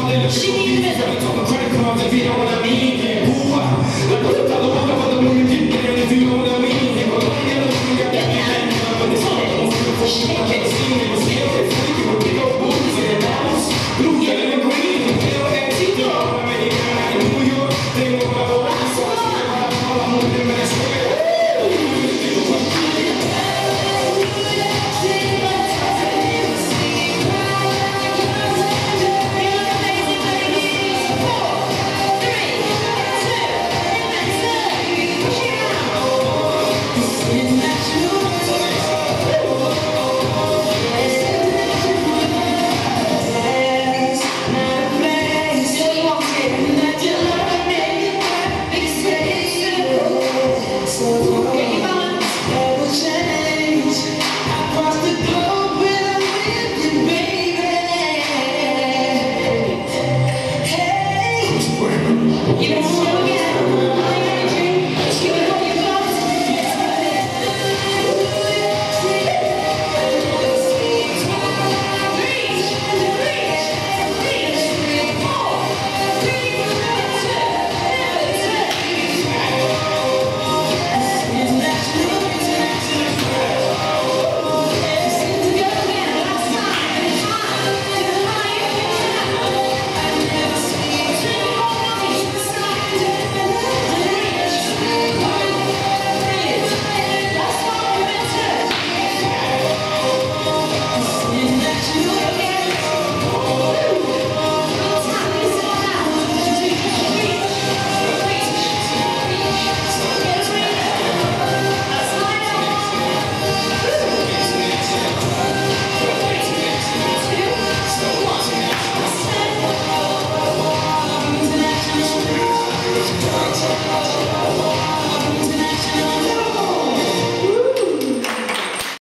She invisible. Talking credit cards if you know what I mean. Ooh, like what the dollar wonder for the moon get down if you know what I mean. If I don't get it, you got that man. But it's all beautiful. She can't see me. It's here for freaky with big old booties in the house. Blue, yellow, and green. And pale and teeth. I'm ready down in New York. They want my whole life. So I see I'm moving in that square.